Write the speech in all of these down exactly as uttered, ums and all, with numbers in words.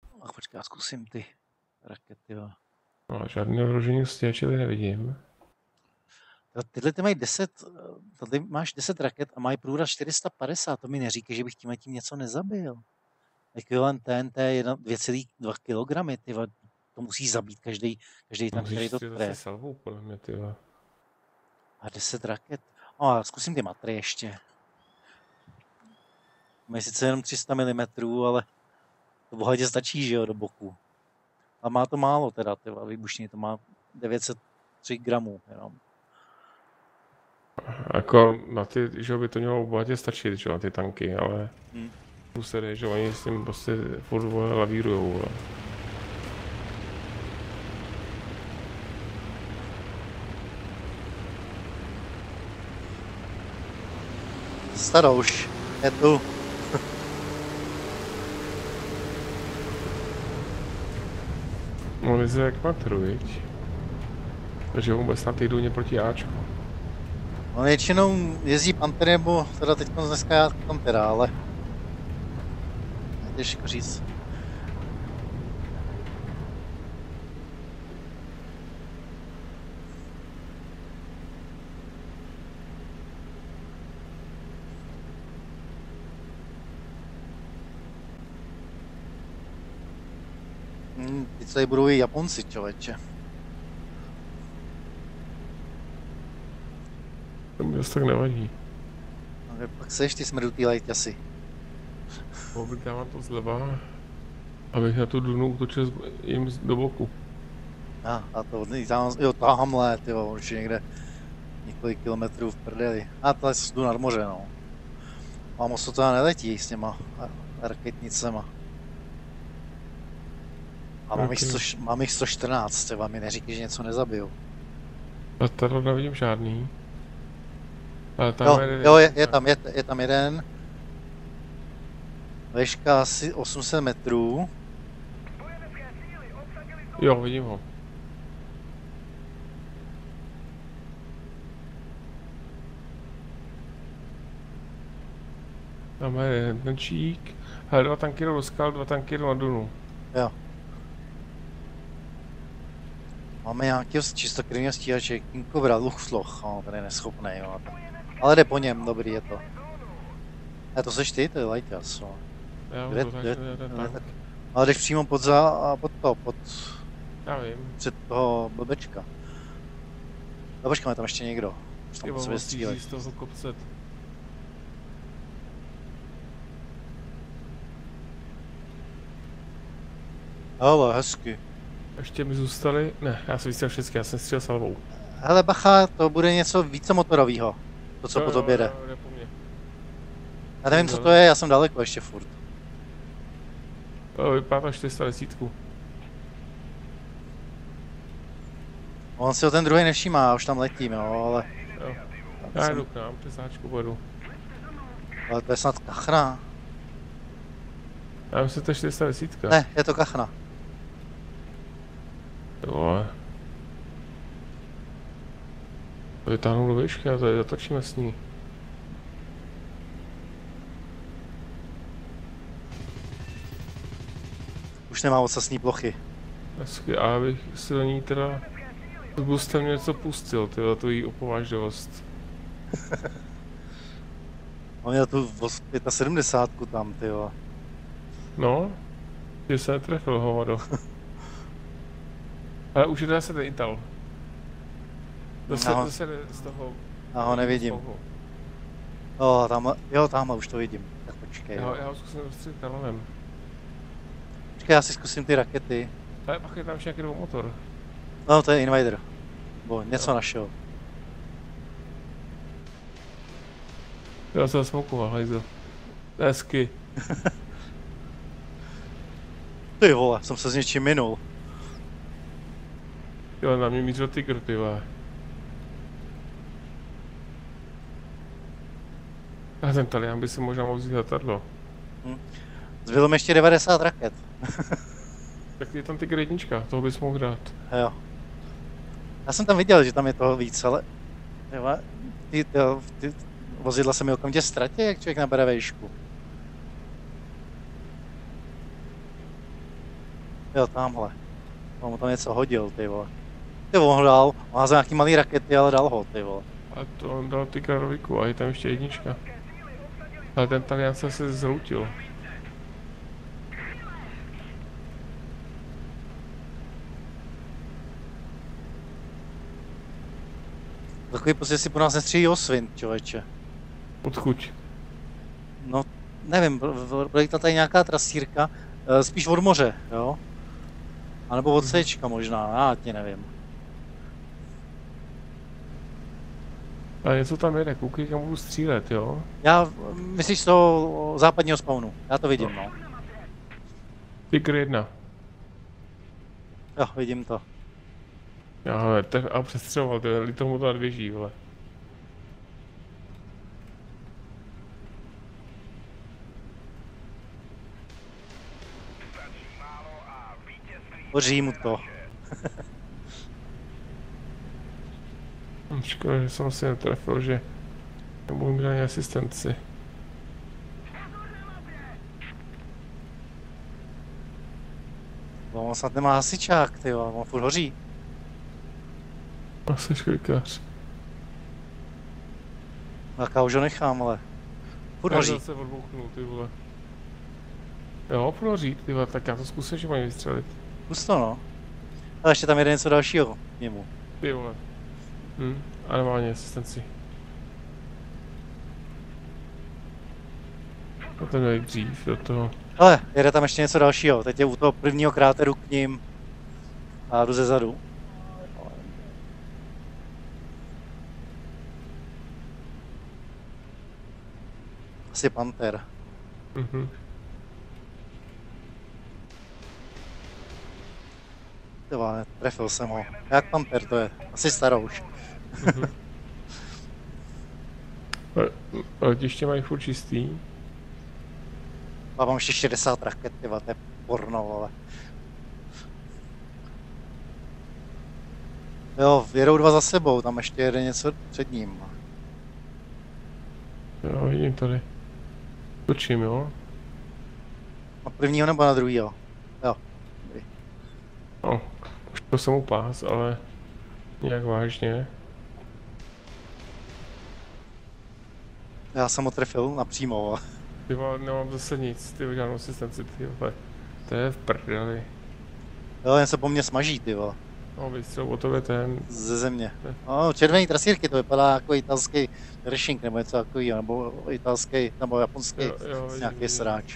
Ach, počkej, já zkusím ty rakety, jo. No, žádný ohrožení stěhače tady nevidím. Tyhle ty mají deset, tady máš deset raket a mají průraz čtyři sta padesát, to mi neříká, že bych tím tím něco nezabil. Ekvivalent T N T je dvě celá dva kilogramy, ty vole, to musí zabít každý, každý tank, který Musíš to si zase tref. salvou, podle mě, ty vole. A deset raket. O, já zkusím ty matry ještě. Mají sice jenom tři sta milimetrů, ale to bohatě stačí, že jo, do boku. A má to málo teda, ty vole, výbušní, to má devět set tři gramů jenom. Jako na ty, že by to mělo bohatě stačit, že na ty tanky, ale Hmm. plus tedy, že oni s tím prostě furt vole lavírujou, vole. Starouš, je tu. No, je jak matru, viď? Takže vůbec na týdně proti Ačku. No většinou jezdí Pantery, nebo teda teď dneska já Pantera, ale je těžko říct. Hmm, teď tady budou i Japonci, člověče. To mi zase tak nevadí. No, pak seš ty smrdutý lajťasy. Dávám to zleva, abych na tu Dunu útočil jim do boku. A, a to tam, jo, tahamhle, tyjo, už někde několik kilometrů v prdeli. A to jdu nad moře, no. A moc to teda neletí s těma raketnicema. A mám, Okay. jich, sto, mám jich sto čtrnáct, třeba mi neříkej, že něco nezabiju. A tady nevidím žádný. Ale tam Jo, je, jo je, je, tam, je, je tam jeden. Veška asi osm set metrů. Jo, vidím ho. Tam je jeden ten čík. Hele, dva tanky jdou do skal, dva tanky jdou na Dunu. Jo. Máme nějakého čistokrvního stíhače, King Cobra, Luchsloch, no, ten je neschopný, jo. Ale jde po něm, dobrý je to. A to seš ty, to je Lighthouse, no. Já Kde, to kde, takže ten tank. ale jdeš přímo pod, za, pod to, pod, Já vím. před toho blbečka. No počkej, tam ještě někdo. Už tam Ty po sobě střílej. z toho kopce. Ale hezky. Ještě mi zůstali, ne, já jsem vystřelil všechny, já jsem střílel salvou. Hele bacha, to bude něco více motorového. To, co jo, po tobě jde. Jo, jde po mně. Já nevím, co to je, já jsem daleko ještě furt. Jo, vypadá to čtyři sta deset. On si ho ten druhý nevšímá, už tam letím, jo, ale... Jo. Já jsem... jdu k nám, přes háčku vodu. Ale to je snad kachna. Já myslím, že to je čtyři sta deset. Ne, je to kachna. Jo. To vytáhnu do výšky a tady zatočíme s ní. Už nemá ocasní plochy. Hezky, a abych si do ní teda... S boostem něco pustil, tyhle, tu jí opovážlivost. On měl tu sedmdesát pět tam, tyjo. No, že se netrefil, hovado. Ale už jde se ten Intel. Zase, no. zase z toho... Já ho nevidím. Jo, tamhle, jo, tamhle už to vidím. Tak počkej. Já, já ho zkusím dostřelit kanonem. Počkej, já si zkusím ty rakety. Ale pak je tam ještě nějaký motor. No, to je Invader. Bo něco našel. Já se zasmokoval, hajzel. Hezky. Ty vole, jsem se s něčím minul. Jo, na mě mířil tygr, ty vole. A ten Talian by si možná mohl vzít letadlo. Hm. Zbylo mi ještě devadesát raket. Tak je tam tygr jednička, toho bys mohl dát. Jo. Já jsem tam viděl, že tam je toho víc, ale... Ty, ty, ty vozidla se mi okamžitě ztratí, jak člověk nabere vejšku. Jo, tamhle. On mu tam něco hodil, ty vole. Ty vole, on dal, on házel nějaký malý rakety, ale dal ho, ty vole. A to on dal ty kraroviku a je tam ještě jednička. Ale ten Talian se se zhroutil. Takový prostě si po nás nestřílí osvint, člověče. Odchuť. No, nevím, bude tady nějaká trasírka, spíš od moře, jo? A nebo od Cčka možná, já ti nevím. Ale něco tam jede, koukej, kam budu střílet, jo? Já, myslíš z toho západního spawnu, já to vidím, no. Tiger jedna. Jo, vidím to. Já hele, tak a přestřeloval, to je litomu to nad věží, vole. Hoří mu to. Škoda, že jsem si netrefil, že nebudu mít ani asistenci. On snad nemá hasičák, ty jo, on furt hoří. A jsi švejkář. Tak já už ho nechám, ale furt hoří. Já se odbouchnul, ty vole. Jo, furt hoří, ty vole, tak já to zkusím, že mají vystřelit. Zkus to, no. Ale ještě tam jede něco dalšího k němu. Ty vole. Hm, a nemá ani asistenci. To ten měl dřív do toho. Ale jede tam ještě něco dalšího, teď je u toho prvního kráteru k ním. A jdu ze zadu. Asi Panther. Mhm. Tyva, trefil jsem ho. Jak Panther to je? Asi starouš. Mhm. Letiště mají furt čistý. A mám ještě šedesát raket, tyva, to je porno, ale. Jo, jedou dva za sebou, tam ještě jede něco před ním. Jo, vidím tady. Točím, jo? Na prvního nebo na druhýho? Jo. Dobrý. No, už to jsem mu pás, ale nějak vážně. Já jsem ho trefil napřímo. Ty vole, nemám zase nic, ty žádnou asistenci, ty vole. To je v prdeli. Jo, jen se po mně smaží, ty vole. No, vystřel o tobě ten. Ze země. No, červený trasírky, to vypadá jako italský rešink nebo něco takového, nebo italský, nebo japonský, Jo, jo, vidím, nějaký vidím. sráč.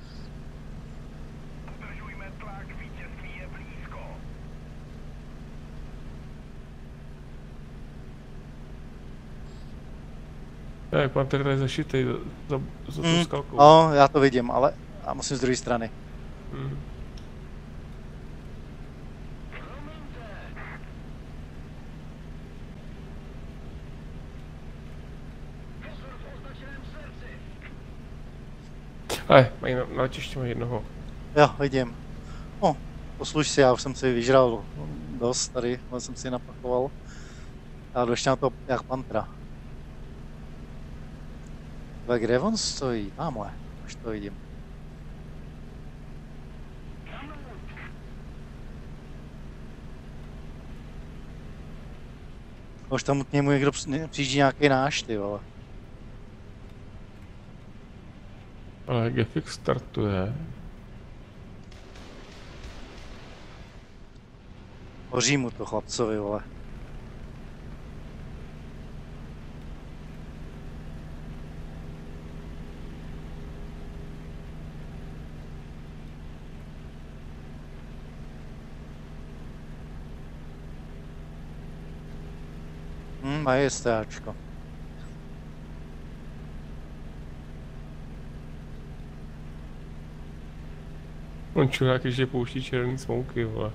Tak, Panther tady zašitej za, za, za tou Hmm, skalkou. no, já to vidím, ale já musím z druhé strany. Hmm. Ale, mají na, na letišti mají jednoho. Jo, vidím. No, posluš si, já už jsem si vyžral dost tady, ale jsem si napakoval. A došli na to jak Pantra. Tak kde on stojí? Tamhle, už to vidím. Už tam k němu někdo přijíždí nějaký náš, ty vole. Ale Gefix startuje. Hoří mu to chlapcovi, vole. Hm, mají STAčko. On čurák, když je pouští červený smouky, vole.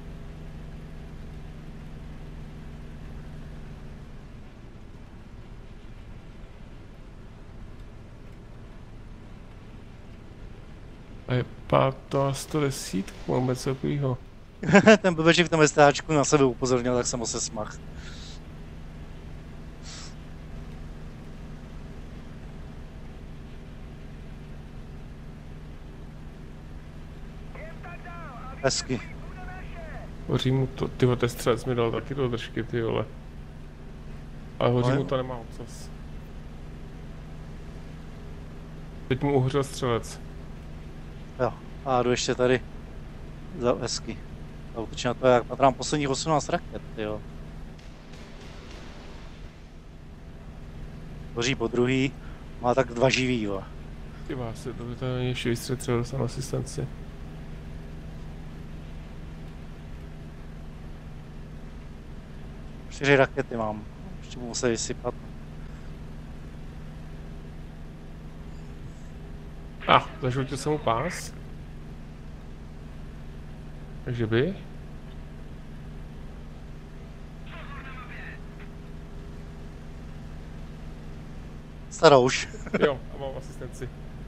A je pátá sto deset, vůbec takovýho. Ten blbeček v tom STAčku na sebe upozornil, tak jsem ho se smach. Hezky. Hoří mu to, tyhle, ten střelec mi dal taky do držky, ty vole. Ale hoří No, mu to nemá ocas. Teď mu uhořel střelec. Jo, a jdu ještě tady za hezky. Zautočí na to, jak patrám posledních osmnáct raket, jo. Hoří po druhý, má tak dva živý, jo. Ty vás, to by to ještě vystřetřil, dostal asistenci. Čtyři rakety mám, ještě budu muset vysypat. A, ah, zažlutil jsem mu pás. Takže by? Starou už. Jo, a mám asistenci.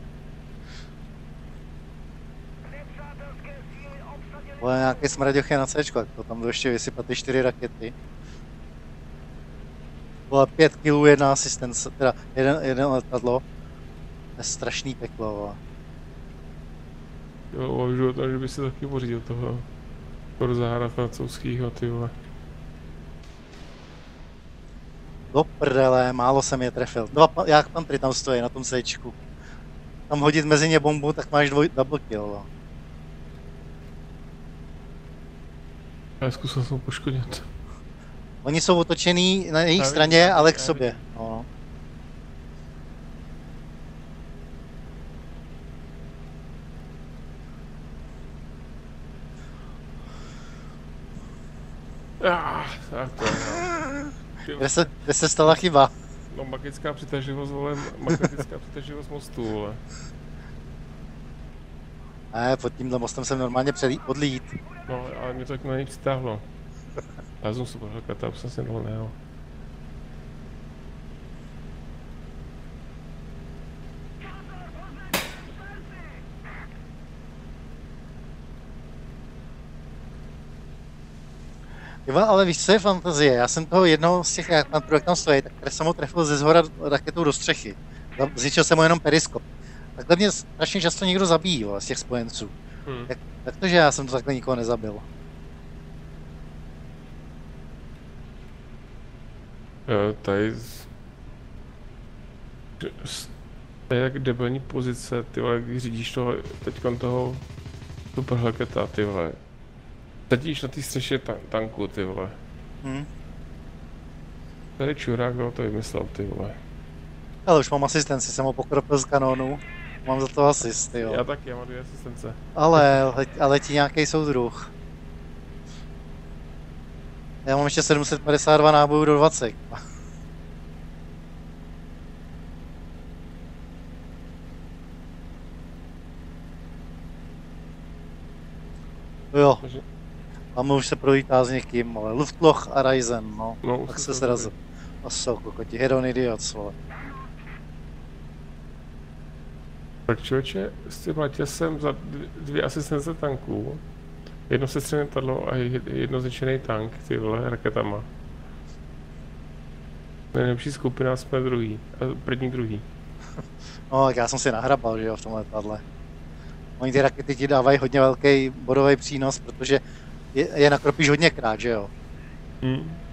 Vole, nějaký smraďoch je na Cčko, tak to tam jdu ještě vysypat ty čtyři rakety. Vole, pět kilů, jedna asistence, teda jeden, jeden letadlo. To je strašný peklo, vole. Jo, uvažuji o tom, že by se taky pořídil toho Korzára francouzskýho, ty vole. Do prdele, málo jsem je trefil. Dva pa- jak pantry tam stojí na tom Cčku. Tam hodit mezi ně bombu, tak máš dvoj, double kill, no. Já zkusil jsem poškodit. Oni jsou otočený na jejich Já straně, vidím, ale k já sobě. No. Ah, tak to je, no. Kde se, kde se stala chyba? No, magická přitažlivost, vole, magnetická přitažlivost mostu, vole. Ne, pod tímhle mostem jsem normálně předlít, odlít. No, ale mě to tak na něj přitáhlo. Já jsem super helkata, už jsem si dal nejel. Jo, ale víš, co je fantazie? Já jsem toho jednoho z těch, jak pan projekt tam stojí, tak jsem ho trefil ze zhora raketou do střechy. Zničil jsem mu jenom periskop. Takhle mě strašně často někdo zabíjí, jo, z těch spojenců. Hmm. Jak, jak to, že já jsem to takhle nikoho nezabil? Jo, tady... z- z- To je jak debilní pozice, ty vole, když řídíš toho, teďkon toho super helketa, ty vole. Sedíš na té střeše ta- tanku, ty vole. Hm? Tady čurák, kdo to vymyslel, ty vole. Ale už mám asistenci, jsem ho pokropil z kanónu. Mám za to asist, jo. Já taky, já mám dvě asistence. Ale, let, ale letí nějaký soudruh. Já mám ještě sedm set padesát dva nábojů do dvacet. Jo, Takže, tam už se prolítá s někým, ale Luftloch a Ryzen, no. no, už Tak jsme se to srazil. A jsou kokoti, Hedon Idiots, vole. Tak člověče, s tím letěl jsem za dvě, dvě asistence tanků. Jedno sestřelené letadlo a je- jedno zničený tank, ty vole, raketama. Nejlepší skupina jsme druhý, a první druhý. No, tak já jsem si nahrabal, že jo, v tom letadle. Oni ty rakety ti dávají hodně velký bodový přínos, protože je, je nakropíš hodněkrát, že jo. Hmm.